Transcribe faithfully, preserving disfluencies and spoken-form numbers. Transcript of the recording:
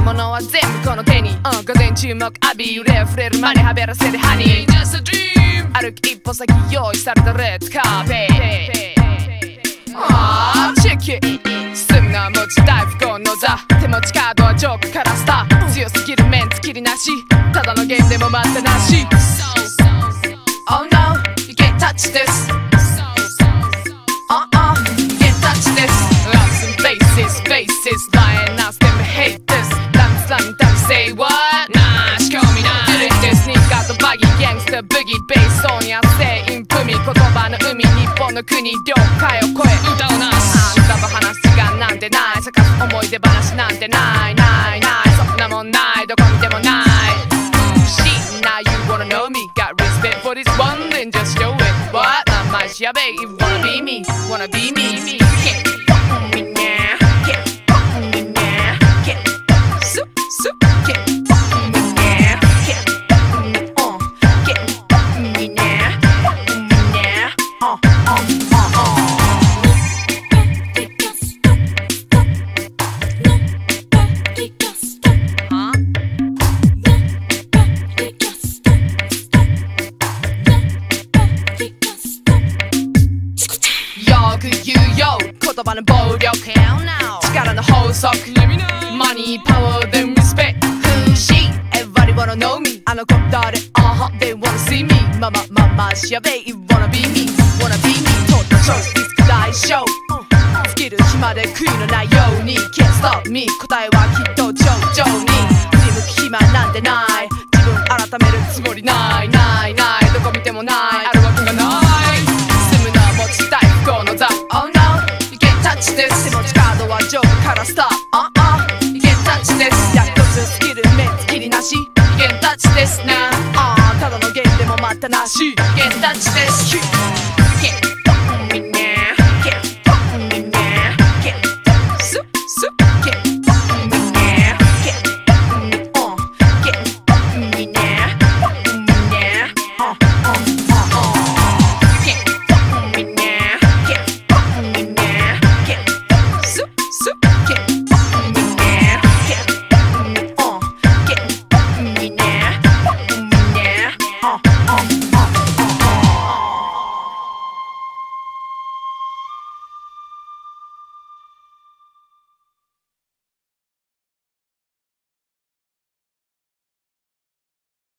ものは全部この手に、うん、午前注目浴び揺れあふれる間にはべらせるハニー Just a dream 歩き一歩先用意されたレッツカーペイあーチェック進むな持ち大富豪の座手持ちカードはジョークからスター強すぎるメンツ切りなしただのゲームでも待ったなし Oh no you can't touch this Uh-uh you can't touch this Lots and faces faces lying us them hate this Damn slam damn say what なあし興味ない揺れてスニーカーとバギーギャングスターブギーベースソーニャ全員踏み言葉の海日本の国領海を越え歌をなしあんたと話す時間なんてない咲かす思い出話なんてないないないそんなもんないどこ見てもないしnow you wanna know me got respect for this one then just show it what 名前しやべえ you wanna be me wanna be me you can't fuck with me now can't fuck with me now can't sup sup can't fuck with me now can't fuck with me uh can't fuck with me now fuck with me now uh uh uh uh言うよ言葉の暴力力の法則マニーパワーでリスペクト不思議 Everybody wanna know me あの子誰 Uh-huh they wanna see me まままましやべえ You wanna be me wanna be me 取ったチョイスディスク大ショー尽きる日まで悔いのないように Can't stop me 答えはきっと上々に振り向く暇なんてない自分改めるつもりないない